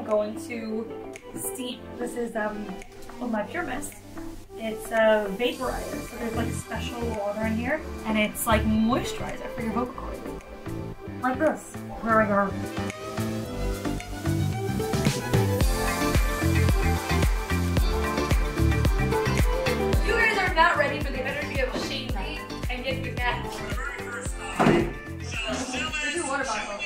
going to steam. This is my Pure Mist. It's a vaporizer, so there's like special water in here, and it's like moisturizer for your vocal cords. Like this. Here we go. You guys are not ready for the energy of Shandy and Get Your Cat. Where's your water bottle?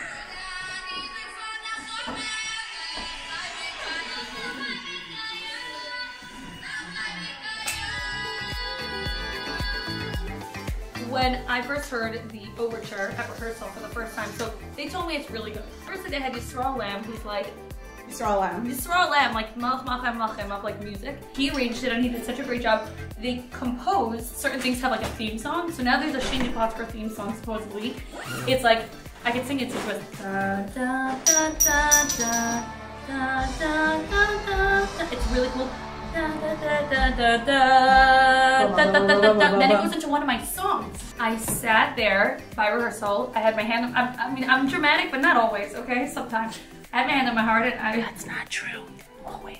When I first heard the overture at rehearsal for the first time, so they told me it's really good. First they had Yisrael Lamb, who's like Yisrael Lamb, like Malach Machem Lachem of like music. He arranged it and he did such a great job. They composed certain things have like a theme song. So now there's a Shandy Potsker theme song supposedly. It's like I can sing it to you. Da, da, da, da, da, da, da, da, da. It's really cool. Da, da, da, da, da, da, da, da, da, da. Then it goes into one of my songs. I sat there by rehearsal. I had my hand. I'm dramatic, but not always. Okay, sometimes I had my hand on my heart, and that's not true. Always.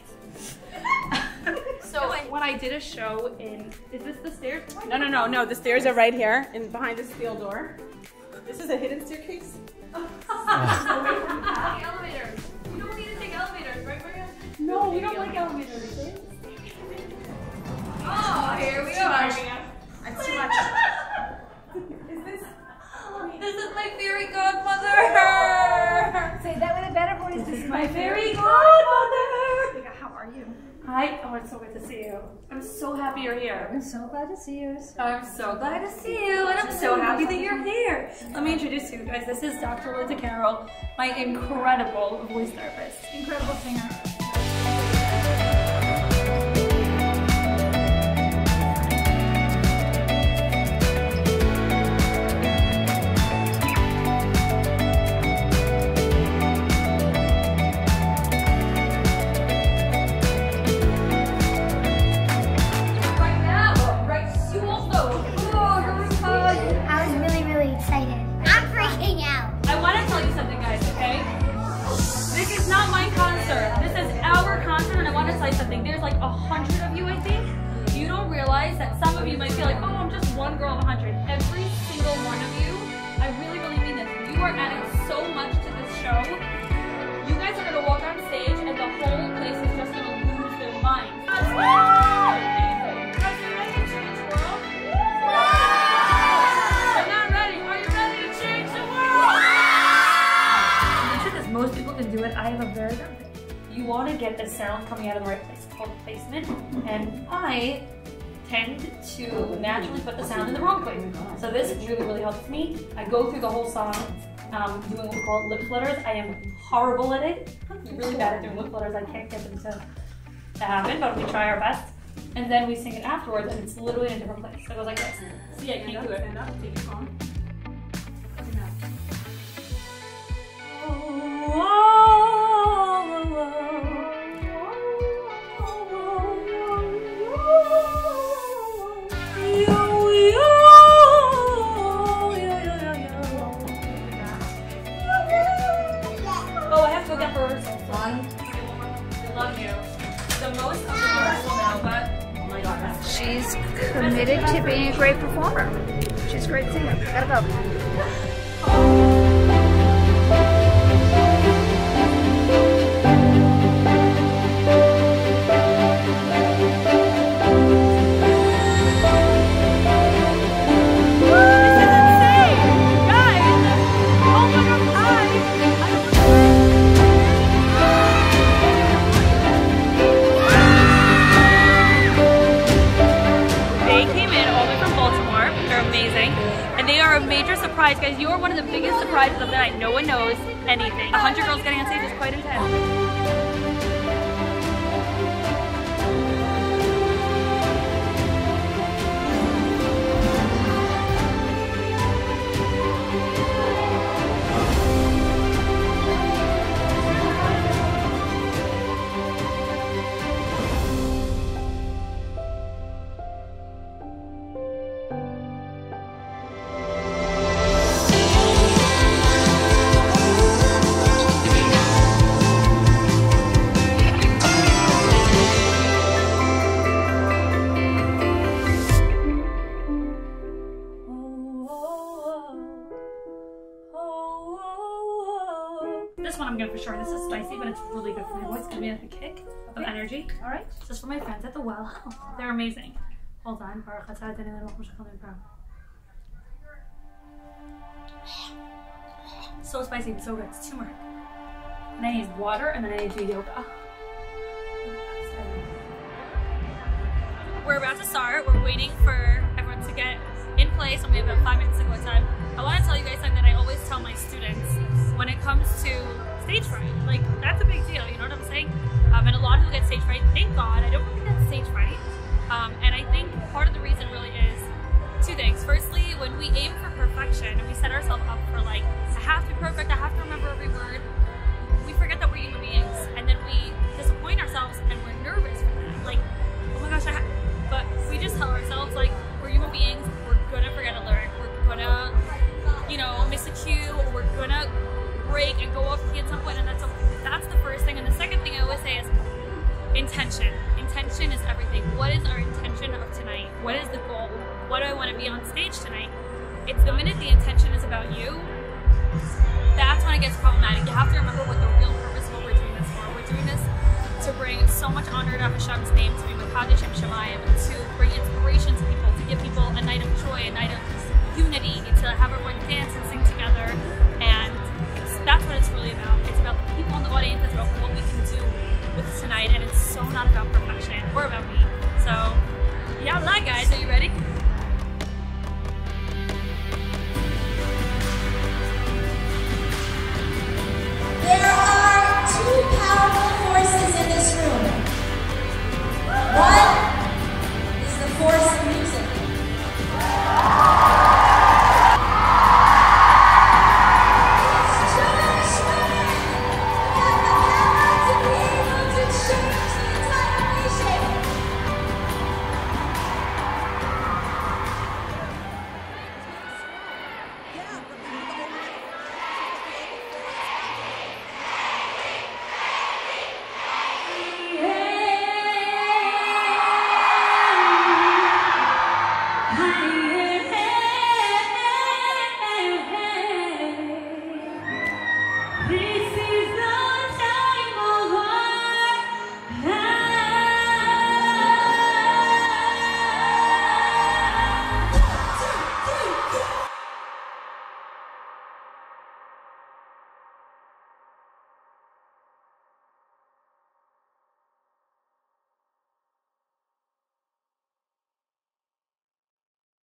So when I did a show in, is this the stairs? No. The stairs are right here, and behind this steel door. This is a hidden staircase. Elevators. You don't need to take elevators, right, Maria? No, we don't like elevators. Oh, here we are. It's too much. This is my fairy godmother. Say that with a better voice. This is my fairy godmother. How are you? Hi. Oh, it's so good to see you. I'm so happy you're here. I'm so glad to see you. I'm so glad to see you, and I'm so happy that you're here. Let me introduce you guys. This is Dr. Linda Carroll, my incredible voice therapist, incredible singer. There's like 100 of you, I think. You don't realize that some of you might feel like, oh, I'm just one girl of 100. Every single one of you, I really, really mean this. You are adding so much to this show. You guys are gonna walk on stage and the whole place is just gonna lose their minds. That's amazing. Guys, are you ready to change the world? You're not ready. Are you ready to change the world? The truth is, most people can do it. I have a very good thing. You want to get the sound coming out of the right place, called placement, and I tend to naturally put the sound in the wrong place. So this really, really helps me. I go through the whole song doing what we call lip flutters. I am horrible at it. I'm really bad at doing lip flutters. I can't get them to happen, but we try our best. And then we sing it afterwards, and it's literally in a different place. So it goes like this. See, I can't do it. Stand up, take your phone. Oh, I have to go get rehearsal. I love you. The most of the rehearsal now, but oh my god. She's committed to being a great performer. She's a great singer. Gotta go. Guys, you are one of the biggest surprises of the night. No one knows anything. 100 girls getting on stage is quite intense. one I'm gonna for sure. This is spicy, but it's really good for my voice. It's gonna be like a kick of energy. All right. This is for my friends at the well. They're amazing. Hold on. So spicy, but so good. It's turmeric. And I need water, and then I need to do yoga. We're about to start. We're waiting for everyone to get in place, and we have about 5 minutes to go time. I want to tell you guys something that I always tell my students when it comes to stage fright. Like, that's a big deal, you know what I'm saying? And a lot of people get stage fright. Thank God, I don't really get stage fright. And I think part of the reason really is two things. Firstly, when we aim for perfection and we set ourselves up for like, I have to be perfect, I have to remember every word, we forget that we're human beings, and then we disappoint ourselves and we're nervous for that. Like, oh my gosh, but we just tell ourselves like, we're human beings, we're gonna forget a lyric, we're gonna, you know, miss a cue, or we're gonna break and go off key at some point, and that's okay. That's the first thing. And the second thing I always say is intention. Intention is everything. What is our intention of tonight? What is the goal? What do I want to be on stage tonight? It's the minute the intention is about you, that's when it gets problematic. You have to remember what the real purpose of what we're doing this for. We're doing this to bring so much honor to Hashem's name, to be Mekadesh Shem Shemayim, to bring inspiration to people, to give people a night of joy, a night of unity, to have everyone dance and sing together. And that's what it's really about. It's about the people in the audience. It's about what we can do with tonight, and it's so not about perfection or about me. So, yalla guys, are you ready? There are two powerful forces in this room. One is the force of music. Hi.